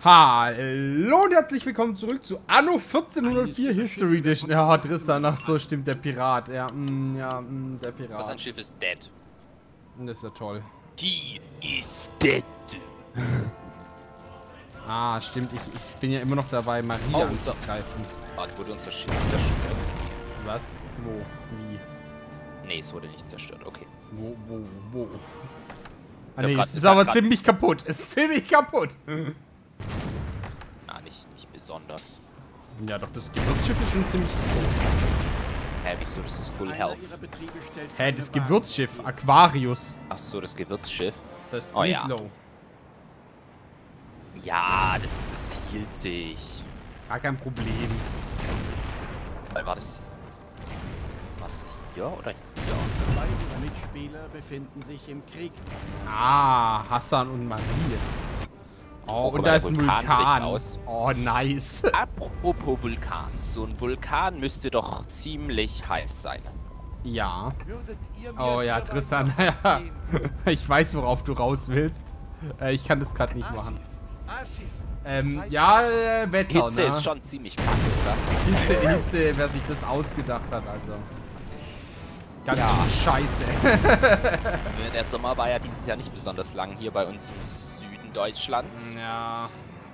Hallo und herzlich willkommen zurück zu Anno 1404 History Edition. Ja, Tristan, ach so, stimmt, der Pirat. Ja, der Pirat. Was, sein Schiff ist dead. Das ist ja toll. He is dead. Ah, stimmt, ich bin ja immer noch dabei, Maria anzugreifen. Wurde unser Schiff zerstört? Was? Wo? Wie? Nee, es wurde nicht zerstört, okay. Wo? Ah, nee, es ist aber ziemlich kaputt. Es ist ziemlich kaputt. Na, nicht besonders. Ja, doch, das Gewürzschiff ist schon ziemlich kaputt. Hä, wieso? Das ist Full Health. Hä, das Gewürzschiff, Aquarius. Ach so, das Gewürzschiff. Das ist ziemlich low. Ja, das hielt sich. Gar kein Problem. War das hier oder hier? Zwei ihrer Mitspieler befinden sich im Krieg. Ah, Hassan und Marie. Oh, und da ist ein Vulkan. Oh, nice. Apropos Vulkan. So ein Vulkan müsste doch ziemlich heiß sein. Ja. Oh ja, Tristan, ja. Ich weiß, worauf du raus willst. Ich kann das gerade nicht machen. Ja, Wetter, Hitze ist schon ziemlich kacke, oder? Hitze, wer sich das ausgedacht hat, also. Ganz scheiße. Der Sommer war ja dieses Jahr nicht besonders lang hier bei uns im Süden Deutschlands. Ja.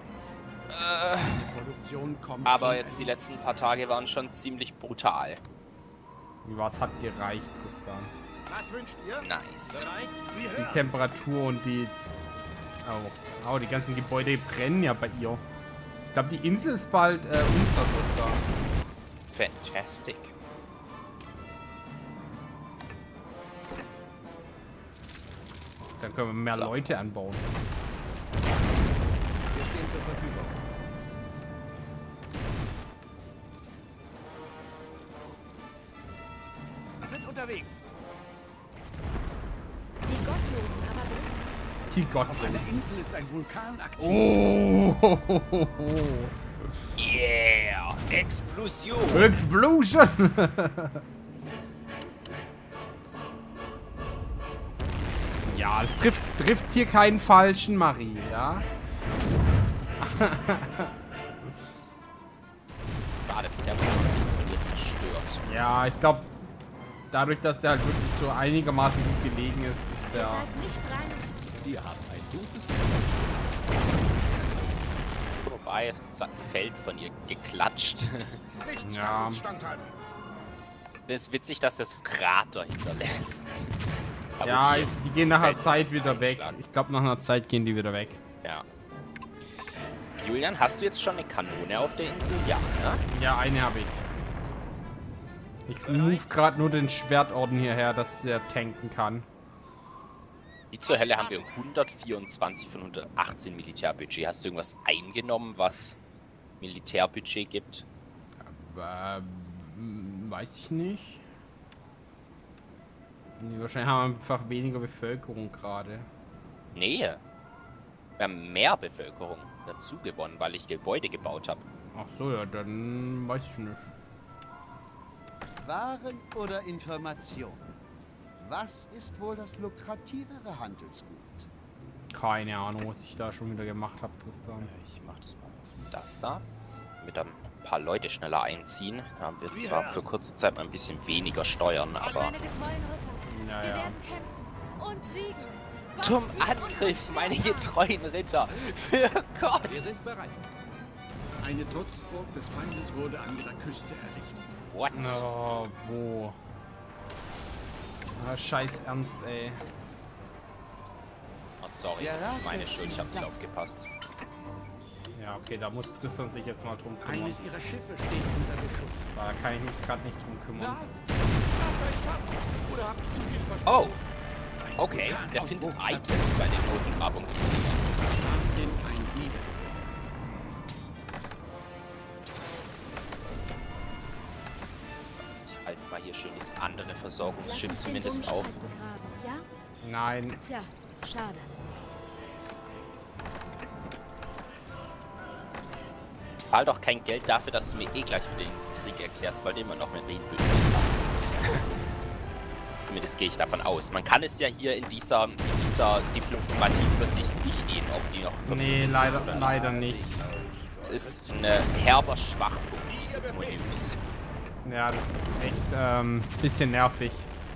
Aber jetzt die letzten paar Tage waren schon ziemlich brutal. Was hat gereicht, Tristan? Was wünscht ihr? Nice. Die Temperatur und die... Oh, die ganzen Gebäude brennen ja bei ihr. Ich glaube, die Insel ist bald unser, Tristan. Fantastic. Dann können wir mehr Leute anbauen. Wir stehen zur Verfügung. Sind unterwegs. Die Gottlosen, aber Die Auf einer Gottlosen. Insel ist ein Vulkan aktiv. Oh! Yeah! Explosion! Explosion! Ja, es trifft hier keinen falschen, Marie, ja? Schade, bisher wurde noch nichts von ihr zerstört. Ja, ich glaube, dadurch, dass der halt wirklich so einigermaßen gut gelegen ist, ist ihr der... seid nicht rein. Wir haben ein gutes. Wobei, es hat ein Feld von ihr geklatscht. Nichts Ja. kann uns standhalten. Es ist witzig, dass das Krater hinterlässt. Aber Ja, die gehen nach einer Feld Zeit wieder weg. einschlagen. Ich glaube, nach einer Zeit gehen die wieder weg. Ja. Julian, hast du jetzt schon eine Kanone auf der Insel? Ja, ne? Ja, eine habe ich. Ich move gerade nur den Schwertorden hierher, dass der tanken kann. Wie zur Hölle haben wir 124 von 118 Militärbudget? Hast du irgendwas eingenommen, was Militärbudget gibt? Weiß ich nicht. Nee, wahrscheinlich haben wir einfach weniger Bevölkerung gerade. Nee. Wir haben mehr Bevölkerung dazu gewonnen, weil ich Gebäude gebaut habe. Ach so, ja, dann weiß ich nicht. Waren oder Information? Was ist wohl das lukrativere Handelsgut? Keine Ahnung, was ich da schon wieder gemacht habe, Tristan. Ich mach das mal auf das da. Damit ein paar Leute schneller einziehen. Da haben wir zwar für kurze Zeit mal ein bisschen weniger Steuern, aber... Meine getreuen Ritter. Wir Naja. werden kämpfen und siegen. Gott Zum mit uns. Angriff, meine getreuen Ritter! Für Gott! Wir sind bereit. Eine Trutzburg des Feindes wurde an ihrer Küste errichtet. What? Oh, wo? Ah, scheiß Ernst, ey. Oh, sorry, das ist meine Schuld, ich hab nicht aufgepasst. Ja, okay, da muss Tristan sich jetzt mal drum kümmern. Eines ihrer Schiffe steht unter Beschuss. Da kann ich mich gerade nicht drum kümmern. Oder habt ihr zu viel versprochen? Oh! Okay, der findet Items bei den Ausgrabungsdingen. Den Feind nieder. Ich halte mal hier schön das andere Lass Versorgungsschiff uns den zumindest Jungschrein auf. begraben, ja? Nein. Tja, schade. Zahl doch kein Geld dafür, dass du mir eh gleich für den Krieg erklärst, weil du immer noch mehr Redenbündnis hast. Zumindest gehe ich davon aus. Man kann es ja hier in dieser Diplomatie-Übersicht nicht sehen, ob die noch... Nee, leider nicht. Es ist ein herber Schwachpunkt dieses Menüs. Ja, das ist echt bisschen nervig.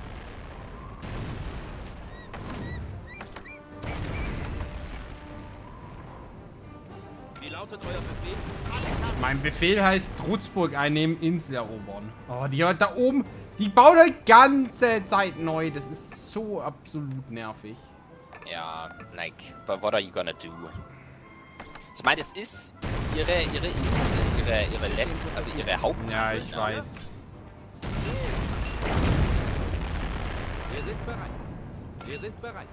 Wie lautet euer Befehl? Mein Befehl heißt Trutzburg einnehmen, Insel erobern. Oh, die da oben, die bauen die ganze Zeit neu. Das ist so absolut nervig. Ja, like, but what are you gonna do? Ich meine, es ist ihre Insel, ihre letzte, also ihre Hauptinsel. Ja, ich weiß. Wir sind bereit. Wir sind bereit.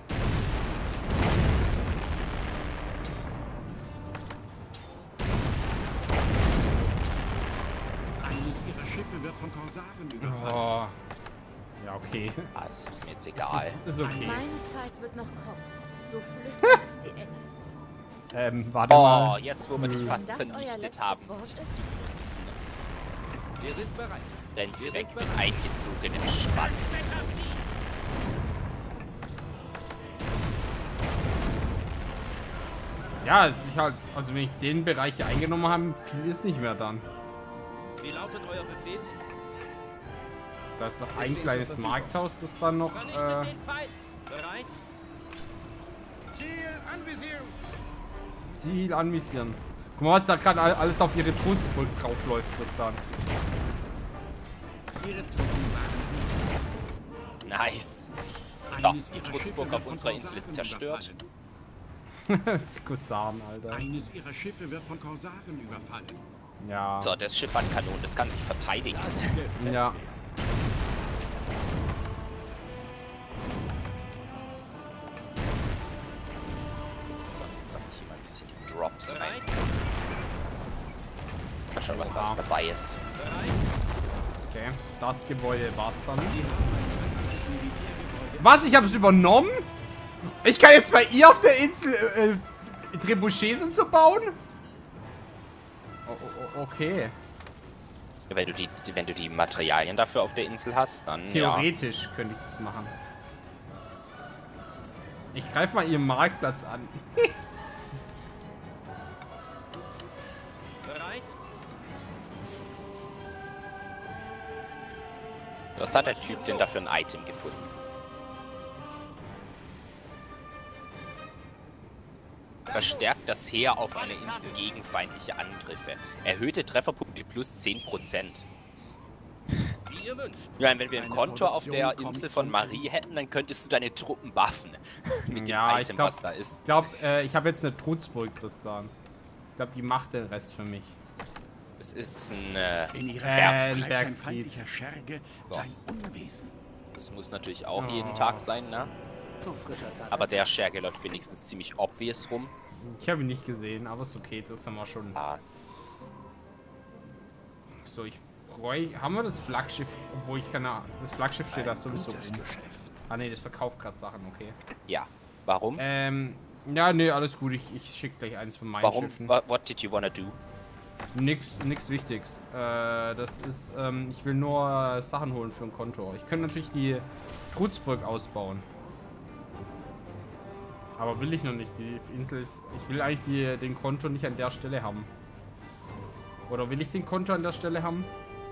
Eines ihrer Schiffe wird von Korsaren überfallen. Oh. Ja, okay. Ah, das ist mir jetzt egal. Ist okay. Meine Zeit wird noch kommen. So flüstern es die Engel. Warte Oh, mal. jetzt wo wir dich fast Wenn das euer vernichtet letztes haben. Wort ist, Wir sind bereit. Rennt sie weg mit eingezogenem Schwanz. Ja, es ist halt, also wenn ich den Bereich hier eingenommen habe, viel ist nicht mehr dann. Wie lautet euer Befehl? Da ist noch ein kleines Markthaus, das dann noch, Vernichtet den Feind. Bereit? Ziel anvisieren. Ziel anvisieren. Guck mal, was da gerade alles auf ihre Trutzburg draufläuft, das dann. Ihre Truppen waren Nice. sie. Ja, Eines die ihrer Trutzburg Schiffe auf wird unserer von Insel ist Korsaren zerstört. überfallen. Kusaren, Alter. Eines ihrer Schiffe wird von Korsaren überfallen. Ja. So, das Schiff hat Kanonen, das kann sich verteidigen. Ja. So, jetzt sag ich hier mal ein bisschen die Drops rein. Mal schauen, was da alles dabei ist. Okay. Das Gebäude war's dann. Was? Ich habe es übernommen? Ich kann jetzt bei ihr auf der Insel Trebuchets und so bauen? Okay. Wenn du die Materialien dafür auf der Insel hast, dann Theoretisch könnte ich das machen. Ich greife mal ihren Marktplatz an. Bereit? Was hat der Typ denn da für ein Item gefunden? Verstärkt das Heer auf einer Insel gegen feindliche Angriffe. Erhöhte Trefferpunkte plus 10%. Wie ihr wünscht. Ja, wenn wir einen Kontor auf der Insel von Marie hätten, dann könntest du deine Truppen buffen. Mit dem Ja, Item, was da ist. Ich glaube, ich habe jetzt eine Trutzburg, das da. Ich glaube, die macht den Rest für mich. Es ist ein In ihrer ein Bergfried ein Bergfried. feindlicher Scherge sein Unwesen. Das muss natürlich auch jeden Tag sein, ne? Aber der Scherge läuft wenigstens ziemlich obvious rum. Ich habe ihn nicht gesehen, aber ist okay, das haben wir schon. Ah, So, ich bräuchte. Haben wir das Flaggschiff? Obwohl ich keine Ahnung. Das Flaggschiff steht da sowieso rum. Ah ne, das verkauft gerade Sachen, okay. ja. Warum? Ja, ne, alles gut. Ich schicke gleich eins von meinen Warum? Schiffen. What did you wanna do? Nix Wichtiges. Das ist, ich will nur Sachen holen für ein Konto. Ich könnte natürlich die Trutzburg ausbauen. Aber will ich noch nicht. Die Insel ist. Ich will eigentlich den Konto nicht an der Stelle haben. Oder will ich den Konto an der Stelle haben?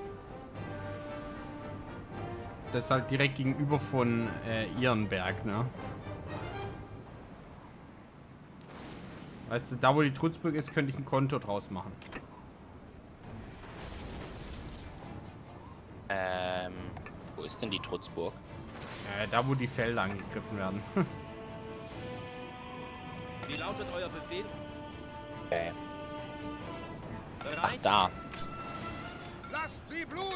Das ist halt direkt gegenüber von Ehrenberg, ne? Weißt du, da wo die Trutzburg ist, könnte ich ein Konto draus machen. Wo ist denn die Trutzburg? Da wo die Felder angegriffen werden. Wie lautet euer Befehl? Okay. Bereit? Ach, da. Lasst sie bluten!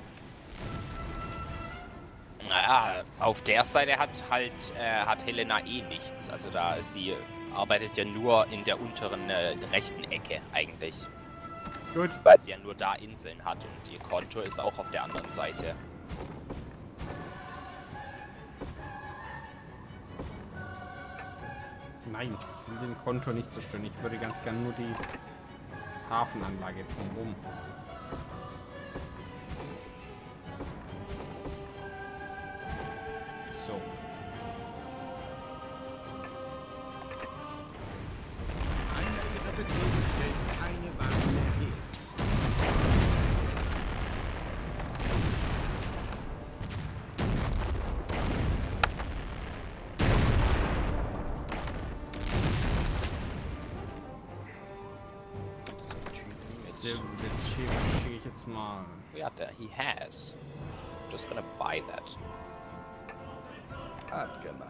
Naja, auf der Seite hat Helena eh nichts. Also da, sie arbeitet ja nur in der unteren rechten Ecke eigentlich. Gut. Weil sie ja nur da Inseln hat und ihr Konto ist auch auf der anderen Seite. Nein, ich will den Konto nicht zerstören. Ich würde ganz gerne nur die Hafenanlage drumherum. So, den schicke ich jetzt mal. Ja, he has. Just gonna buy that. Abgemacht.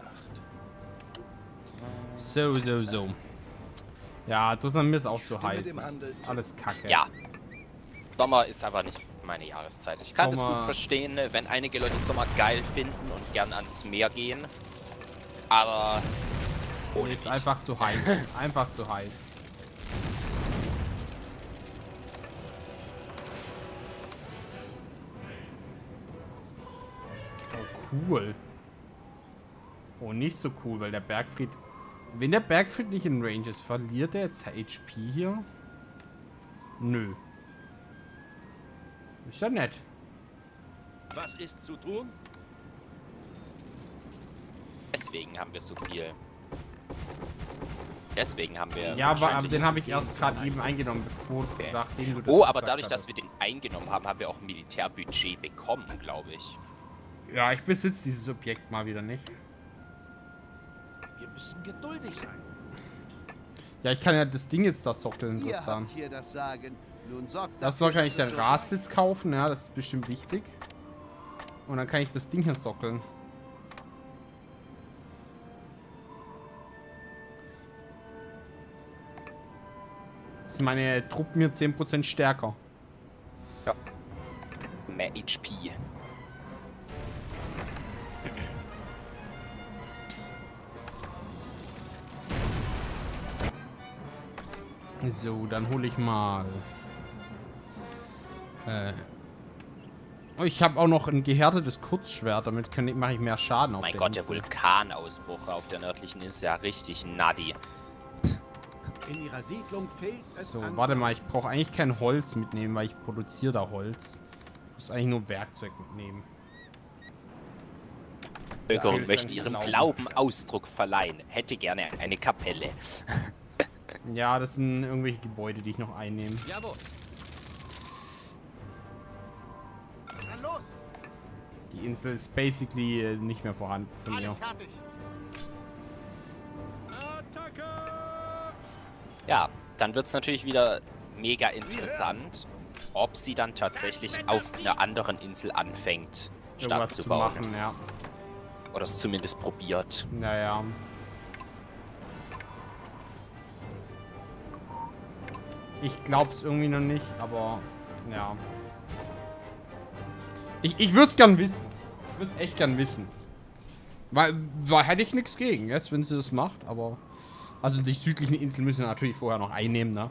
So. Ja, Tristan, mir ist auch zu heiß. Das ist alles kacke. Ja. Sommer ist aber nicht meine Jahreszeit. Ich kann das Sommer- gut verstehen, wenn einige Leute Sommer geil finden und gern ans Meer gehen. Aber ohne Ist mich. einfach zu heiß. Einfach zu heiß. Oh, cool. Oh, nicht so cool, weil der Bergfried... Wenn der Bergfried nicht in Range ist, verliert er jetzt HP hier? Nö. Ist ja nett. Was ist zu tun? Deswegen haben wir so viel. Deswegen haben wir. Ja, aber wahrscheinlich den habe ich viel erst zu gerade tun. eben eingenommen, bevor nachdem du das Oh, aber gesagt dadurch, dass hattest. wir den eingenommen haben, haben wir auch Militärbudget bekommen, glaube ich. Ja, ich besitze dieses Objekt mal wieder nicht. Wir müssen geduldig sein. Ja, ich kann ja das Ding jetzt da sockeln, Ihr Tristan. habt hier das Sagen. Nun sorgt Das dafür, wahrscheinlich dass den es so Ratsitz kaufen, ja, das ist bestimmt wichtig. Und dann kann ich das Ding hier sockeln. Das sind meine Truppen hier 10% stärker. Mehr HP. So, dann hole ich mal. Oh, ich habe auch noch ein gehärtetes Kurzschwert, damit mache ich mehr Schaden auf Mein der Gott, der Insel. Vulkanausbruch auf der nördlichen ist ja richtig nutty. In ihrer Siedlung fehlt es So, an... warte mal, ich brauche eigentlich kein Holz mitnehmen, weil ich produziere da Holz. Ich muss eigentlich nur Werkzeug mitnehmen. Bevölkerung fehlt möchte ein ihrem Glauben. Glauben Ausdruck verleihen. Hätte gerne eine Kapelle. Ja, das sind irgendwelche Gebäude, die ich noch einnehme. Jawohl. Dann los! Die Insel ist basically nicht mehr vorhanden von mir. Alles fertig! Ja, dann wird es natürlich wieder mega interessant, ob sie dann tatsächlich auf einer anderen Insel anfängt, Stadt Irgendwas zu zu bauen. machen, ja. Oder es zumindest probiert. Naja. Ich glaub's irgendwie noch nicht, aber ja. Ich würde es gern wissen. Ich würde es echt gern wissen. Weil hätte ich nichts gegen, jetzt, wenn sie das macht, aber. Also die südlichen Inseln müssen wir natürlich vorher noch einnehmen, ne?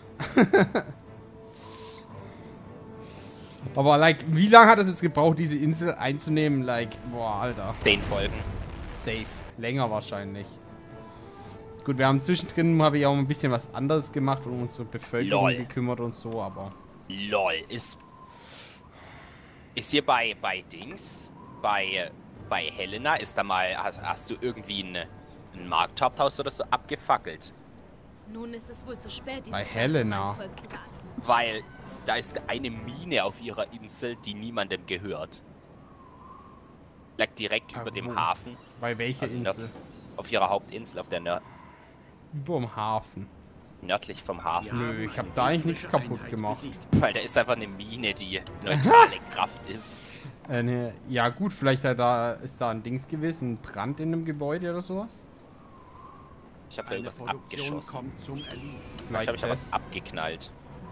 Aber like, wie lange hat es jetzt gebraucht, diese Insel einzunehmen? Like, boah, Alter. 10 Folgen. Safe. Länger wahrscheinlich. Gut, wir haben zwischendrin, habe ich auch ein bisschen was anderes gemacht und unsere Bevölkerung Lol. gekümmert und so, aber... LOL. Ist hier bei Dings, bei Helena, ist da mal, hast du irgendwie ein Markthaupthaus oder so abgefackelt? Nun ist es wohl zu spät, dieses Bei Land Helena. für mein Volk zu beachten. Weil da ist eine Mine auf ihrer Insel, die niemandem gehört. Lag direkt Ah, über dem wo? Hafen. Bei welcher Also Insel? auf ihrer Hauptinsel, auf der Über dem Hafen. nördlich vom Hafen. Nö, ich habe da eigentlich nichts kaputt gemacht. Weil da ist einfach eine Mine, die neutrale Kraft ist. Ja gut, vielleicht ist da ein Dings gewesen, ein Brand in einem Gebäude oder sowas. Ich habe da Eine irgendwas Produktion abgeschossen. kommt zum Erliegen. Vielleicht habe ich da was das. abgeknallt.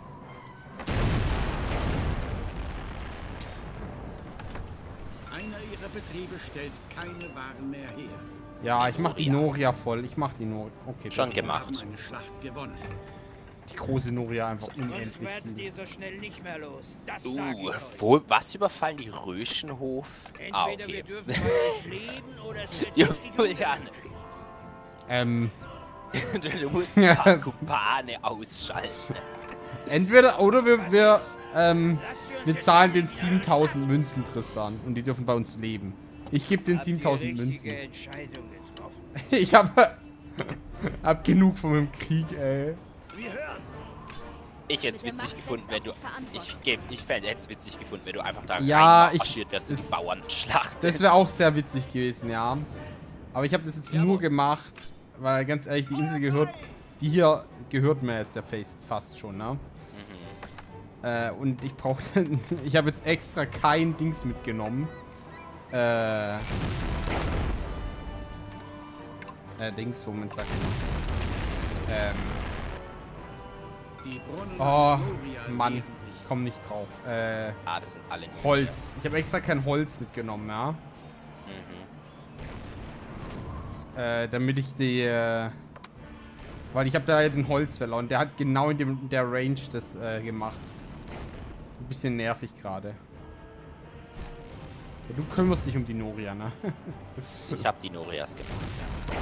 Einer ihrer Betriebe stellt keine Waren mehr her. Ja, ich mach die Noria. Noria voll. Ich mach die Noria. Okay, Schon das- Wir gemacht. haben eine Schlacht gewonnen. die große Noria einfach Sonst unendlich. werdet ihr so schnell nicht mehr los. Das sag ich euch. Was überfallen die Röschenhof? Ah, Entweder wir okay. dürfen bei euch leben oder es wird richtig Julian, du musst ein paar Kumpane ausschalten. Entweder oder wir Lasst ihr uns jetzt zahlen den endlich 7000 Münzen, Tristan. Und die dürfen bei uns leben. Ich gebe den Habt ihr 7000 richtige Münzen. Entscheidung getroffen. Ich hab genug von dem Krieg, ey. Wir hören! Ich hätte es Mit der witzig Macht gefunden, wenn wächst du. auch die Verantwortung. Ich hätte es witzig gefunden, wenn du einfach da Ja, reinmarschiert wärst und die Bauern schlachtest. Das wäre auch sehr witzig gewesen, ja. Aber ich habe das jetzt nur gemacht, weil ganz ehrlich, die Insel gehört. Die hier gehört mir jetzt ja fast schon, ne? Und ich brauche... ich habe jetzt extra kein Dings mitgenommen. Dings, Moment, sag's mal. Die Brunnen Oh, Moria Mann. leeren sich. Ich komm nicht drauf. Das sind alle nicht. Holz. Ich habe extra kein Holz mitgenommen, ja. Damit ich die... weil ich habe da den Holzfäller und der hat genau in der Range das gemacht. Ist ein bisschen nervig gerade. Ja, du kümmerst dich um die Noria, ne? Ich habe die Norias gemacht, ja.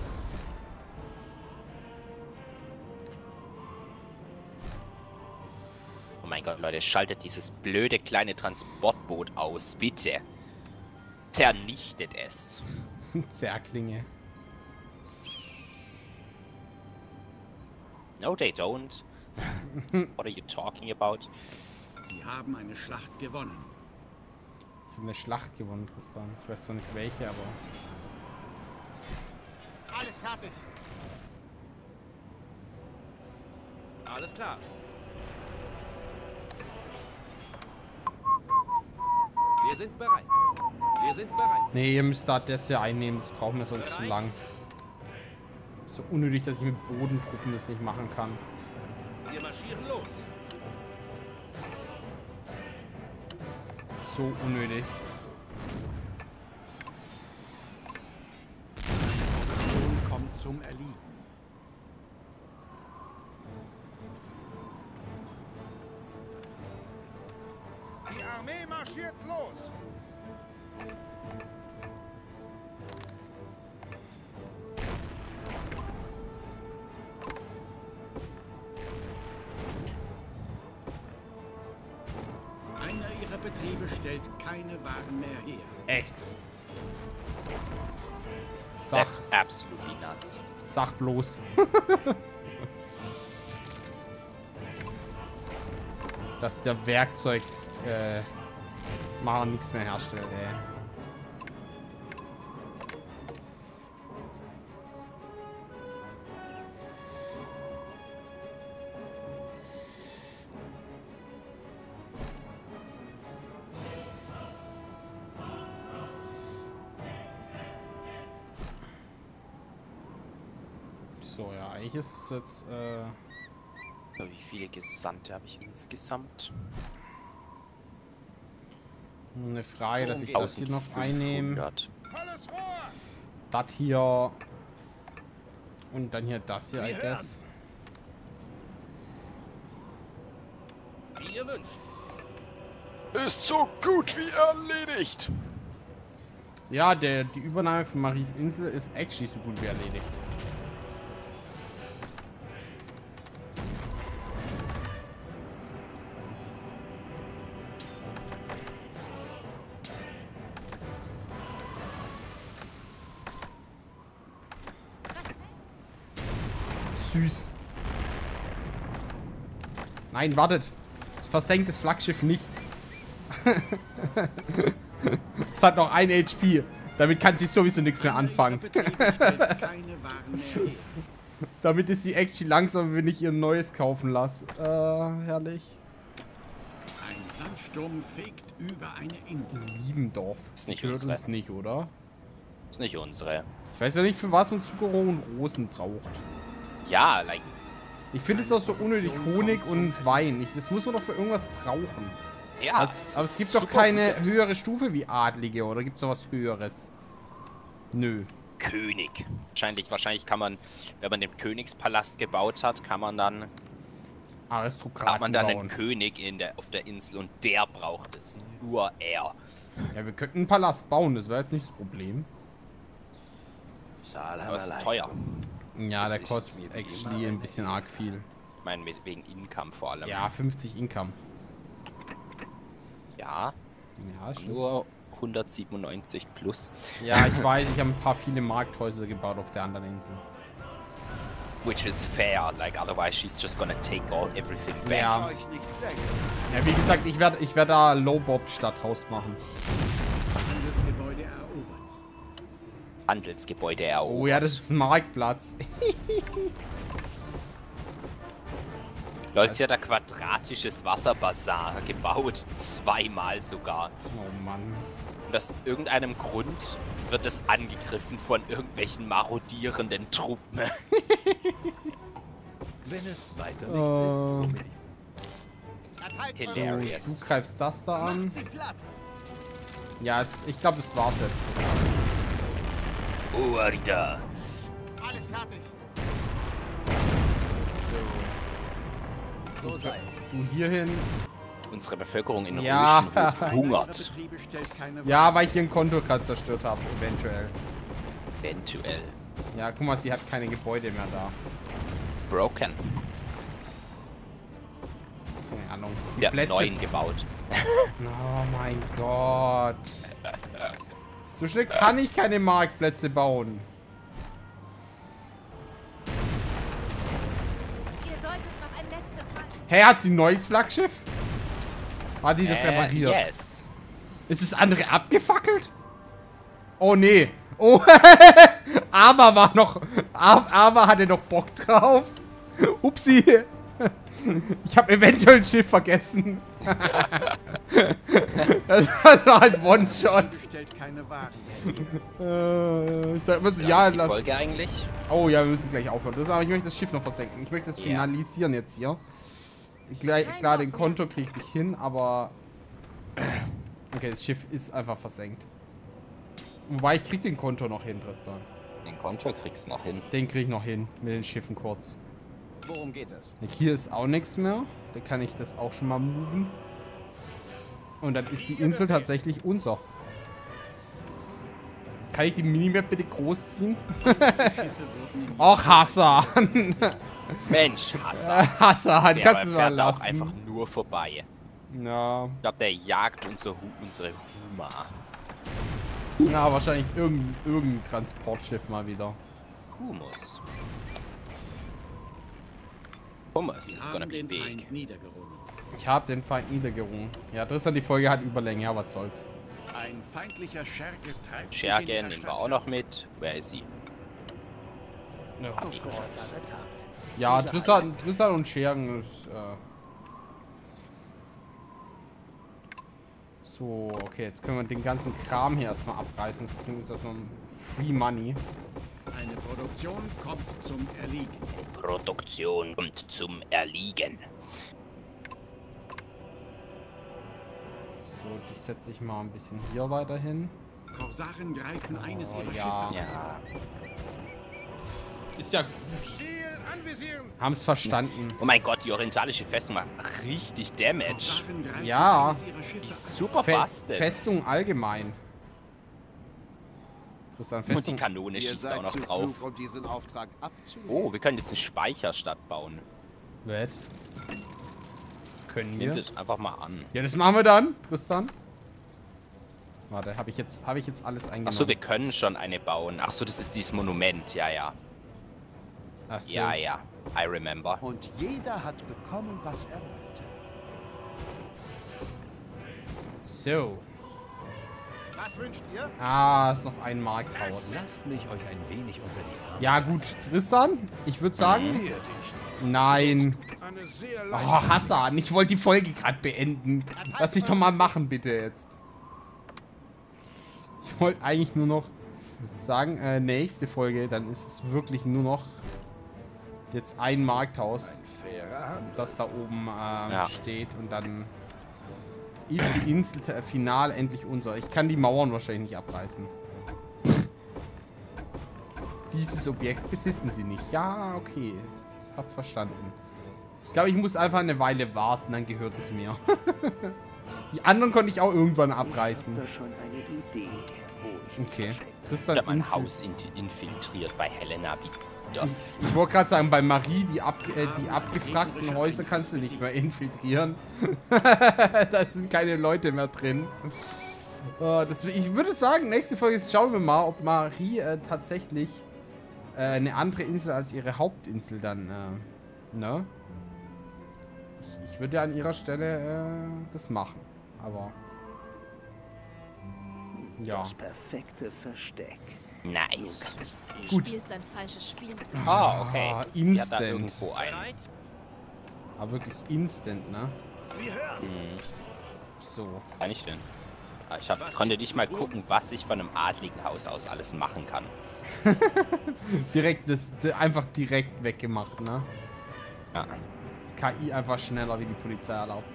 Oh mein Gott, Leute, schaltet dieses blöde kleine Transportboot aus, bitte. Zernichtet es. Zerklinge. No, they don't. What are you talking about? Sie haben eine Schlacht gewonnen. Ich habe eine Schlacht gewonnen, Tristan. Ich weiß zwar nicht welche, aber... Alles fertig. Alles klar. Wir sind bereit. Wir sind bereit. Nee, ihr müsst da das ja einnehmen. Das brauchen wir sonst zu lang. Ist so unnötig, dass ich mit Bodentruppen das nicht machen kann. Wir marschieren los. So unnötig. Schon kommt zum Erliegen. Die Armee marschiert los. Einer ihrer Betriebe stellt keine Waren mehr her. Echt. Sag, That's absolutely nuts. sag bloß. Dass der Werkzeug machen nichts mehr herstellt, ey. So, ja, eigentlich ist es jetzt, So, wie viele Gesandte habe ich insgesamt? eine Frage, dass ich das hier noch einnehme. 1500. Volles Rohr. Das hier. Und dann hier das hier, I guess. Wie ihr wünscht. Ist so gut wie erledigt. Ja, die Übernahme von Maries Insel ist actually so gut wie erledigt. Süß. Nein, wartet. Es versenkt das Flaggschiff nicht. Es hat noch ein HP. Damit kann sie sowieso nichts mehr anfangen. Betriebe stellt keine Waren mehr her. Damit ist sie actually langsam, wenn ich ihr neues kaufen lasse. Herrlich. Ein Sandsturm fegt über eine Insel. Liebendorf. Ist nicht Hört unsere. uns nicht, oder? Ist nicht unsere. Ich weiß ja nicht, für was man Zuckerrohr und Rosen braucht. Ja, like. Ich finde es auch so unnötig, Honig und Wein. Das muss man doch für irgendwas brauchen. Ja, Aber es gibt doch keine höhere Stufe wie Adlige, oder gibt es noch was Höheres? Nö. König. Wahrscheinlich kann man, wenn man den Königspalast gebaut hat, kann man dann Aristokraten einen bauen. König auf der Insel und der braucht es. Nur er. Ja, wir könnten einen Palast bauen, das wäre jetzt nicht das Problem. Aber ist teuer. Ja, der ist kostet mir wie actually ein bisschen arg viel. Ich meine, wegen Income vor allem. Ja, 50 Income. Ja, Ja, ist schon. nur 197 plus. Ja, ich weiß, ich habe ein paar viele Markthäuser gebaut auf der anderen Insel. Which is fair, like otherwise she's just gonna take everything back. Ja. Euch nicht senken. Ja, wie gesagt, ich werd da Low-Bob-Stadt draus machen. Handelsgebäude erobert. Handelsgebäude erobert. Oh ja, das ist ein Marktplatz. Leute, sie hat ein quadratisches Wasserbassin gebaut. 2-mal sogar. Oh Mann. Und aus irgendeinem Grund wird es angegriffen von irgendwelchen marodierenden Truppen. Wenn es weiter nichts ist, womit Hilarious. Du greifst das da an. Ja, jetzt, ich glaube, das war's jetzt. Oh, Arita. Alles fertig. so sei es. Du hier hin. Unsere Bevölkerung in Ja. Röschenhof hungert. Betriebe stellt keine Ja, weil ich hier ein Konto gerade zerstört habe, eventuell. Eventuell. Ja, guck mal, sie hat keine Gebäude mehr da. Broken. Keine Ahnung. Die Ja, Plätze. 9 gebaut. Oh mein Gott. So schnell kann ich keine Marktplätze bauen. Ihr solltet noch ein letztes Mal... Hey, hat sie ein neues Flaggschiff? Hat die das repariert? Yes. Ist das andere abgefackelt? Oh nee. Oh, aber war noch... Aber hatte noch Bock drauf. Upsi. Ich habe eventuell ein Schiff vergessen. Das war halt One-Shot. stellt keine Waren. Ich dachte immer so, Ja, ja, ist die lass... Folge eigentlich? Oh ja, wir müssen gleich aufhören. Aber ich möchte das Schiff noch versenken. Ich möchte das Ja. finalisieren jetzt hier. Klar, den Konto kriege ich nicht hin, aber... Okay, das Schiff ist einfach versenkt. Wobei, ich krieg den Konto noch hin, Tristan. Den Konto kriegst du noch hin. Den krieg ich noch hin, mit den Schiffen kurz. Worum geht es? Hier ist auch nichts mehr. Da kann ich das auch schon mal moven. Und dann ist die Insel tatsächlich unser. Kann ich die Minimap bitte groß ziehen? Och, Hassan! Mensch, Hassan. Hassan, Der kannst du mal fährt auch lassen. einfach nur vorbei. Ja. Ich glaube, der jagt unsere Huma. Ja, wahrscheinlich irgendein Transportschiff mal wieder. Humus. Hummus is gonna Haben be den big. Feind niedergerungen. Ich habe den Feind niedergerungen. Ja, Tristan, die Folge hat Überlänge, ja, was soll's. Ein feindlicher Scherge treibt sich Scherge in der nehmen wir Stadt auch noch mit. Wer ist sie? Ja, Auffrischer Tat. ja Tristan und Schergen ist, So, okay, jetzt können wir den ganzen Kram hier erstmal abreißen. Das bringt uns erstmal Free Money. Eine Produktion kommt zum Erliegen. Produktion kommt zum Erliegen. So, das setze ich mal ein bisschen hier weiter hin. Korsaren greifen eines ihrer ja. Schiffe. Ja. Ist ja gut. Haben's verstanden. Oh mein Gott, die orientalische Festung macht richtig Damage. Korsaren greifen Ja. eines ihrer Schiffe Die an. ist super Fe bastet. Festung allgemein. Tristan, Und die Festung. Kanone Ihr schießt seid auch noch zu drauf. klug, um diesen Auftrag abzulehnen. Oh, wir können jetzt eine Speicherstadt bauen. Wett. Können Nimm wir? das einfach mal an. Ja, das machen wir dann, Tristan. Warte, habe ich jetzt alles eingenommen? Achso, wir können schon eine bauen. Achso, das ist dieses Monument. Ja, ja. Ach so. Ja, ja. I remember. Und jeder hat bekommen, was er wollte. So. Was wünscht ihr? Ah, ist noch ein Markthaus. Lasst mich euch ein wenig unter die Arme. Ja gut, Tristan, ich würde sagen... Nein. Oh, Hassan, ich wollte die Folge gerade beenden. Lass mich doch mal machen, bitte jetzt. Ich wollte eigentlich nur noch sagen, nächste Folge, dann ist es wirklich nur noch jetzt ein Markthaus, das da oben steht und dann ist die Insel final endlich unser. Ich kann die Mauern wahrscheinlich nicht abreißen. Dieses Objekt besitzen sie nicht. Ja, okay, ich hab verstanden. Ich glaube, ich muss einfach eine Weile warten, dann gehört es mir. Die anderen konnte ich auch irgendwann abreißen. Da schon eine Idee, wo ich mich Okay. verstecke. Tristan, Ich hab mein Haus infiltriert bei Helena wieder. Ich wollte gerade sagen, bei Marie, die abgefragten Häuser kannst du nicht mehr infiltrieren. Da sind keine Leute mehr drin. Ich würde sagen, nächste Folge schauen wir mal, ob Marie tatsächlich eine andere Insel als ihre Hauptinsel dann, ne? Ich würde an ihrer Stelle das machen, aber ja. Das perfekte Versteck. Nice. Du Gut. spielst ein falsches Spiel. Ah, okay. Sie hat da Instant. irgendwo ein. Aber wirklich instant, ne? So. Was kann ich denn? Ah, konnte nicht mal gucken, was ich von einem adligen Haus aus alles machen kann. Direkt, einfach direkt weggemacht, ne? Ja. KI einfach schneller, wie die Polizei erlaubt.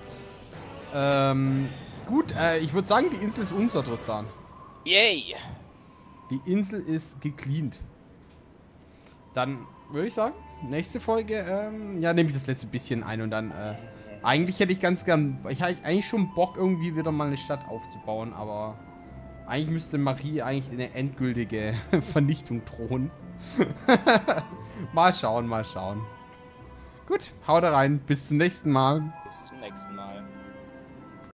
Gut, ich würde sagen, die Insel ist unser, Tristan. Yay! Die Insel ist gecleant. Dann würde ich sagen, nächste Folge, ja, nehme ich das letzte bisschen ein und dann, eigentlich hätte ich ganz gern, ich hätte eigentlich schon Bock, irgendwie wieder mal eine Stadt aufzubauen, aber eigentlich müsste Marie eigentlich eine endgültige Vernichtung drohen. Mal schauen, mal schauen. Gut, haut rein, bis zum nächsten Mal. Bis zum nächsten Mal.